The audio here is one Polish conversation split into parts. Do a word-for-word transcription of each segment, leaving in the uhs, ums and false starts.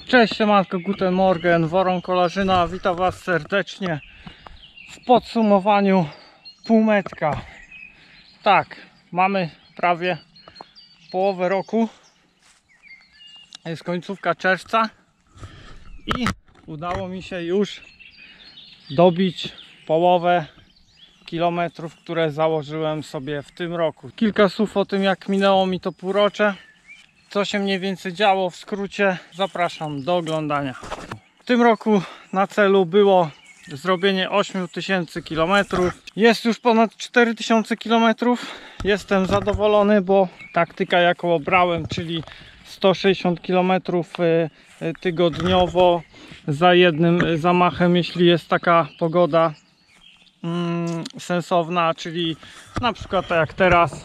Cześć, siemanko, guten Morgen, Woron Kolarzyna, witam Was serdecznie w podsumowaniu półmetka. Tak, mamy prawie połowę roku, jest końcówka czerwca i udało mi się już dobić połowę kilometrów, które założyłem sobie w tym roku. Kilka słów o tym, jak minęło mi to półrocze, co się mniej więcej działo. W skrócie zapraszam do oglądania. W tym roku na celu było zrobienie ośmiu tysięcy kilometrów. Jest już ponad cztery tysiące kilometrów. Jestem zadowolony, bo taktyka, jaką obrałem, czyli sto sześćdziesiąt kilometrów tygodniowo za jednym zamachem, jeśli jest taka pogoda mm, sensowna, czyli na przykład tak jak teraz.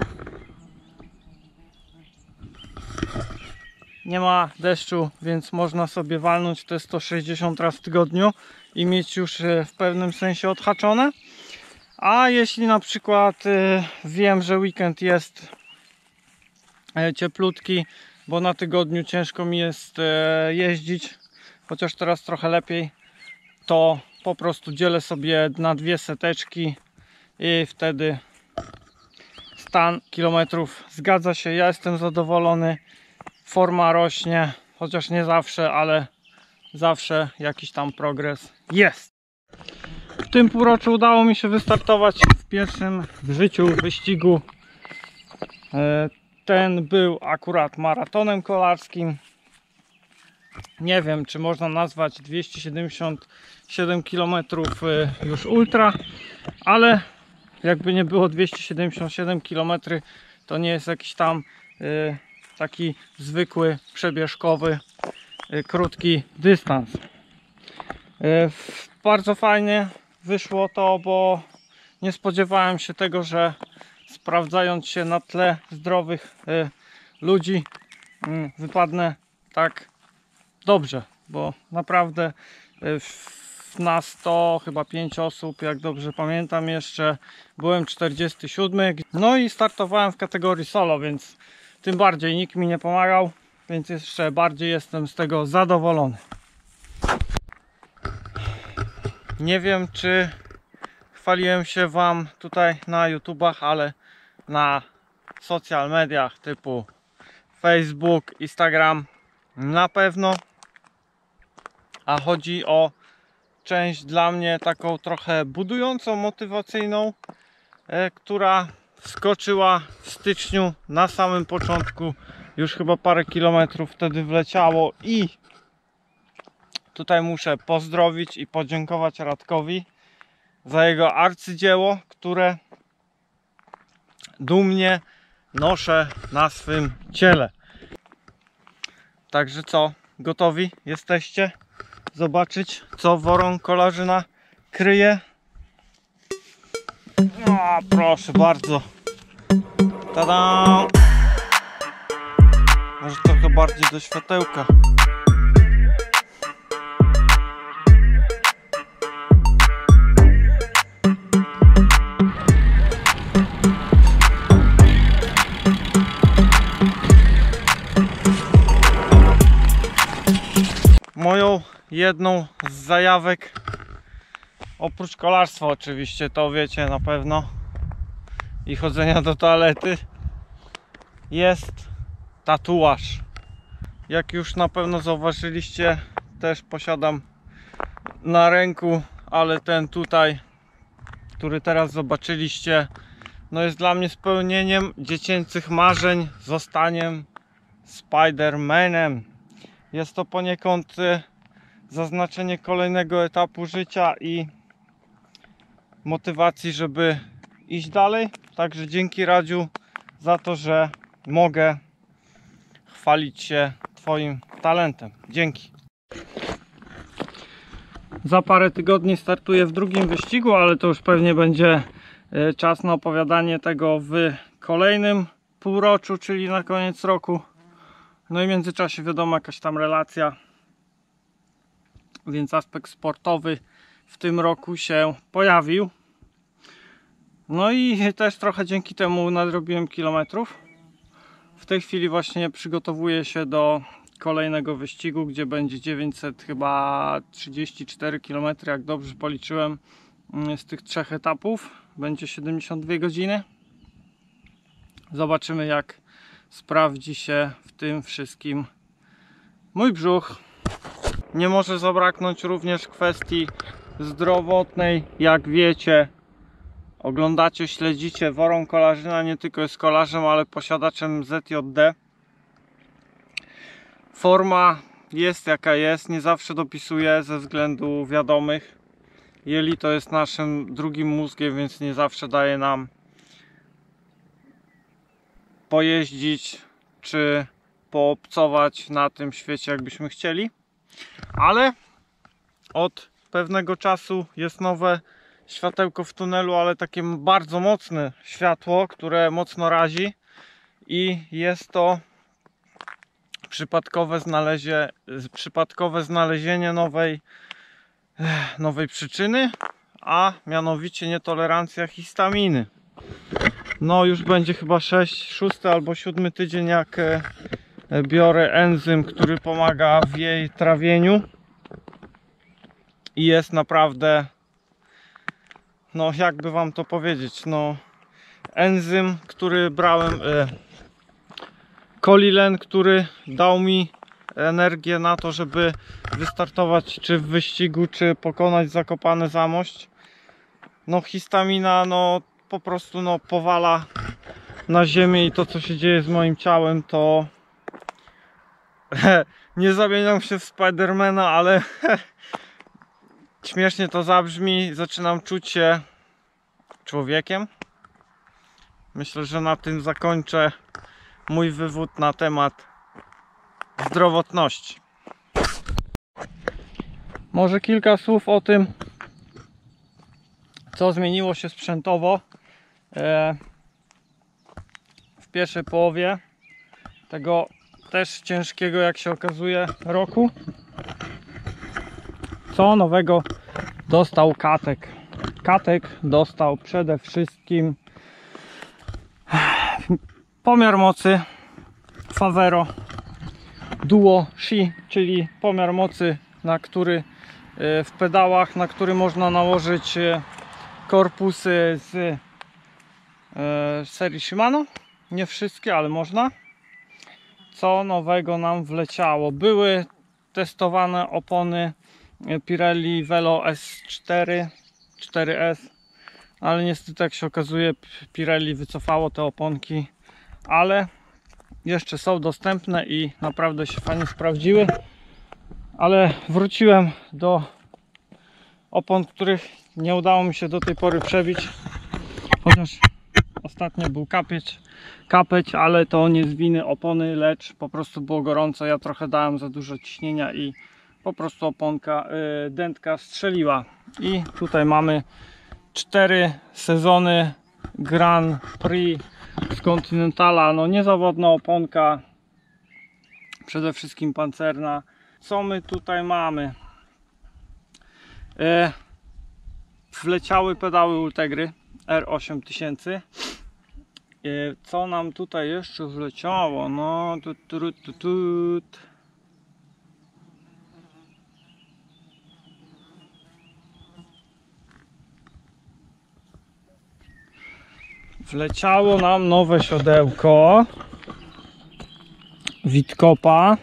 Nie ma deszczu, więc można sobie walnąć te sto sześćdziesiąt raz w tygodniu i mieć już w pewnym sensie odhaczone. A jeśli na przykład wiem, że weekend jest cieplutki, bo na tygodniu ciężko mi jest jeździć, chociaż teraz trochę lepiej, to po prostu dzielę sobie na dwie seteczki i wtedy stan kilometrów zgadza się. Ja jestem zadowolony. Forma rośnie, chociaż nie zawsze, ale zawsze jakiś tam progres jest. W tym półroczu udało mi się wystartować w pierwszym w życiu wyścigu. Ten był akurat maratonem kolarskim. Nie wiem, czy można nazwać dwieście siedemdziesiąt siedem kilometrów już ultra, ale jakby nie było, dwieście siedemdziesiąt siedem kilometrów to nie jest jakiś tam taki zwykły, przebieżkowy, krótki dystans. Bardzo fajnie wyszło to, bo nie spodziewałem się tego, że sprawdzając się na tle zdrowych ludzi wypadnę tak dobrze, bo naprawdę w nas to chyba pięć osób, jak dobrze pamiętam, jeszcze byłem czterdziesty siódmy, no i startowałem w kategorii solo, więc tym bardziej nikt mi nie pomagał, więc jeszcze bardziej jestem z tego zadowolony. Nie wiem, czy chwaliłem się Wam tutaj na YouTubach, ale na social mediach typu Facebook, Instagram na pewno. A chodzi o część dla mnie taką trochę budującą, motywacyjną, e, która wskoczyła w styczniu na samym początku, już chyba parę kilometrów wtedy wleciało i tutaj muszę pozdrowić i podziękować Radkowi za jego arcydzieło, które dumnie noszę na swym ciele. Także co, gotowi jesteście zobaczyć, co Woron Kolarzyna kryje? O, proszę bardzo. Tada! Może trochę bardziej do światełka. Moją jedną z zajawek, oprócz kolarstwa oczywiście, to wiecie na pewno, i chodzenia do toalety, jest tatuaż. Jak już na pewno zauważyliście, też posiadam na ręku, ale ten tutaj, który teraz zobaczyliście, no jest dla mnie spełnieniem dziecięcych marzeń, zostaniem Spider-Manem. Jest to poniekąd zaznaczenie kolejnego etapu życia i motywacji, żeby iść dalej. Także dzięki Radziu za to, że mogę chwalić się Twoim talentem. Dzięki. Za parę tygodni startuję w drugim wyścigu, ale to już pewnie będzie czas na opowiadanie tego w kolejnym półroczu, czyli na koniec roku. No i w międzyczasie wiadomo, jakaś tam relacja, więc aspekt sportowy w tym roku się pojawił. No i też trochę dzięki temu nadrobiłem kilometrów. W tej chwili właśnie przygotowuję się do kolejnego wyścigu, gdzie będzie dziewięćset chyba trzydzieści cztery kilometry, jak dobrze policzyłem, z tych trzech etapów. Będzie siedemdziesiąt dwie godziny. Zobaczymy, jak sprawdzi się w tym wszystkim mój brzuch. Nie może zabraknąć również kwestii zdrowotnej. Jak wiecie, oglądacie, śledzicie, Woron Kolarzyna nie tylko jest kolarzem, ale posiadaczem Z J D. Forma jest jaka jest, nie zawsze dopisuje ze względów wiadomych. Jelito jest naszym drugim mózgiem, więc nie zawsze daje nam pojeździć czy poobcować na tym świecie, jakbyśmy chcieli. Ale od pewnego czasu jest nowe światełko w tunelu, ale takie bardzo mocne światło, które mocno razi, i jest to przypadkowe znalezienie, przypadkowe znalezienie nowej, nowej przyczyny, a mianowicie nietolerancja histaminy. No już będzie chyba sześć, szósty albo siódmy tydzień, jak biorę enzym, który pomaga w jej trawieniu, i jest naprawdę, no jakby wam to powiedzieć, no enzym, który brałem, e, Kolilen, który dał mi energię na to, żeby wystartować czy w wyścigu, czy pokonać Zakopane Zamość. No histamina no po prostu no powala na ziemię, i to, co się dzieje z moim ciałem, to nie zamieniam się w Spidermana, ale śmiesznie to zabrzmi, zaczynam czuć się człowiekiem. Myślę, że na tym zakończę mój wywód na temat zdrowotności. Może kilka słów o tym, co zmieniło się sprzętowo w pierwszej połowie tego też ciężkiego, jak się okazuje, roku. Co nowego dostał Katek? Katek dostał przede wszystkim pomiar mocy Favero Duo Shi, czyli pomiar mocy, na który w pedałach, na który można nałożyć korpusy z serii Shimano. Nie wszystkie, ale można. Co nowego nam wleciało? Były testowane opony Pirelli Velo S cztery, cztery S, ale niestety, jak się okazuje, Pirelli wycofało te oponki, ale jeszcze są dostępne i naprawdę się fajnie sprawdziły. Ale wróciłem do opon, których nie udało mi się do tej pory przebić, chociaż ostatnio był kapeć, kapeć, ale to nie z winy opony, lecz po prostu było gorąco. Ja trochę dałem za dużo ciśnienia i po prostu oponka, yy, dętka strzeliła. I tutaj mamy cztery sezony Grand Prix z Continentala. No niezawodna oponka, przede wszystkim pancerna. Co my tutaj mamy? Yy, wleciały pedały Ultegry R osiem tysięcy. Yy, co nam tutaj jeszcze wleciało? No tu, tu, tu, tu. Wleciało nam nowe siodełko Witkopa.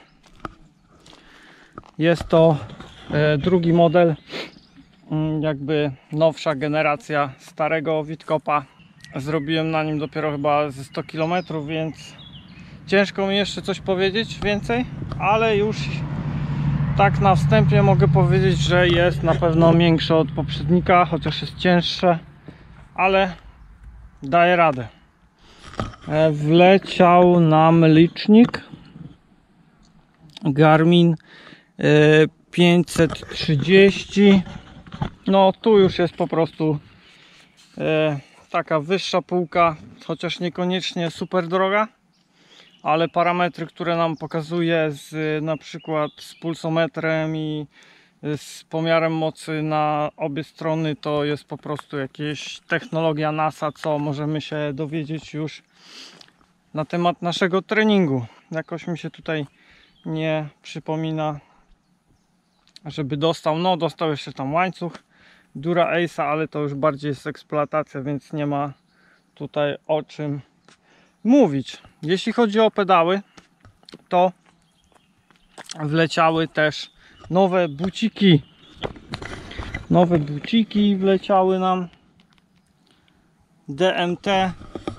Jest to e, drugi model, jakby nowsza generacja starego Witkopa. Zrobiłem na nim dopiero chyba ze sto kilometrów, więc ciężko mi jeszcze coś powiedzieć więcej, ale już tak na wstępie mogę powiedzieć, że jest na pewno większe od poprzednika, chociaż jest cięższe, ale daje radę. Wleciał nam licznik Garmin pięćset trzydzieści. No tu już jest po prostu taka wyższa półka, chociaż niekoniecznie super droga, ale parametry, które nam pokazuje z, na przykład z pulsometrem i z pomiarem mocy na obie strony, to jest po prostu jakaś technologia NASA, co możemy się dowiedzieć już na temat naszego treningu. Jakoś mi się tutaj nie przypomina, żeby dostał. No, dostał jeszcze tam łańcuch Dura Ace'a, ale to już bardziej jest eksploatacja, więc nie ma tutaj o czym mówić. Jeśli chodzi o pedały, to wleciały też nowe buciki. Nowe buciki wleciały nam. D M T,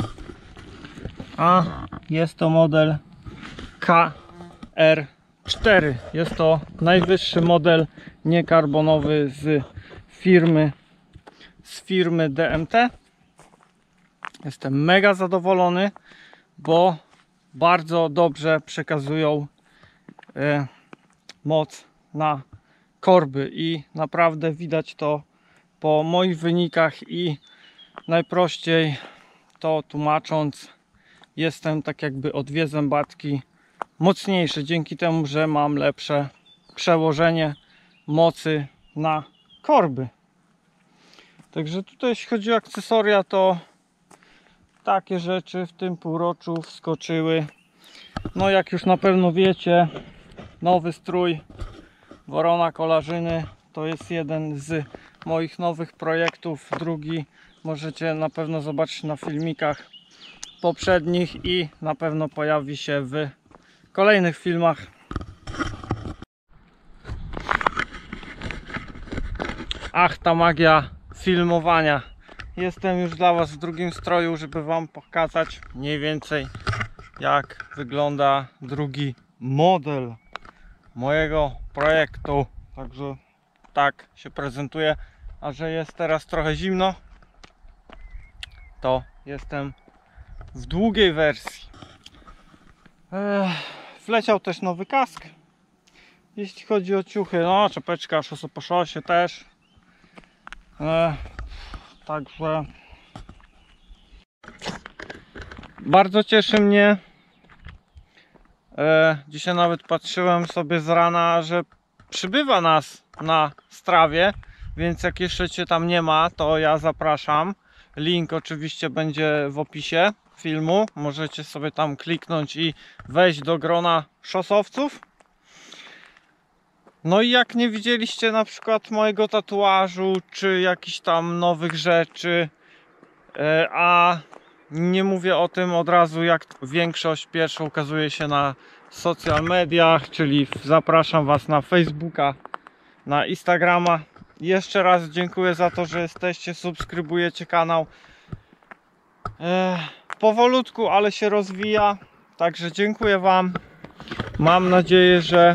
a jest to model K R cztery. Jest to najwyższy model niekarbonowy z firmy z firmy D M T. Jestem mega zadowolony, bo bardzo dobrze przekazują e, moc na korby i naprawdę widać to po moich wynikach i najprościej to tłumacząc, jestem tak jakby o dwie zębatki mocniejszy dzięki temu, że mam lepsze przełożenie mocy na korby. Także tutaj jeśli chodzi o akcesoria, to takie rzeczy w tym półroczu wskoczyły. No jak już na pewno wiecie, nowy strój Worona Kolarzyny to jest jeden z moich nowych projektów. Drugi możecie na pewno zobaczyć na filmikach poprzednich i na pewno pojawi się w kolejnych filmach. Ach, ta magia filmowania. Jestem już dla Was w drugim stroju, żeby Wam pokazać mniej więcej jak wygląda drugi model mojego projektu. Także tak się prezentuje. A że jest teraz trochę zimno, to jestem w długiej wersji. Ech, wleciał też nowy kask. Jeśli chodzi o ciuchy, no czapeczka szosy po szosie też. Ech, także bardzo cieszy mnie. E, dzisiaj nawet patrzyłem sobie z rana, że przybywa nas na Strawie, więc jak jeszcze Cię tam nie ma, to ja zapraszam. Link oczywiście będzie w opisie filmu. Możecie sobie tam kliknąć i wejść do grona szosowców. No i jak nie widzieliście na przykład mojego tatuażu, czy jakichś tam nowych rzeczy, e, a nie mówię o tym od razu, jak większość pierwsza ukazuje się na social mediach, czyli zapraszam Was na Facebooka, na Instagrama. Jeszcze raz dziękuję za to, że jesteście, subskrybujecie kanał. Eee, powolutku, ale się rozwija, także dziękuję Wam. Mam nadzieję, że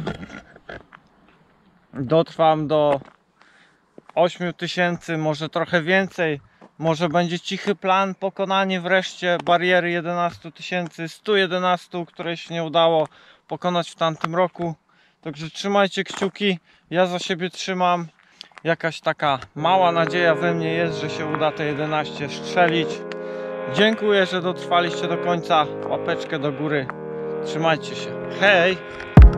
dotrwam do ośmiu tysięcy, może trochę więcej. Może będzie cichy plan, pokonanie wreszcie bariery jedenastu tysięcy stu jedenastu, której się nie udało pokonać w tamtym roku. Także trzymajcie kciuki, ja za siebie trzymam. Jakaś taka mała nadzieja we mnie jest, że się uda te jedenaście strzelić. Dziękuję, że dotrwaliście do końca. Łapeczkę do góry. Trzymajcie się. Hej!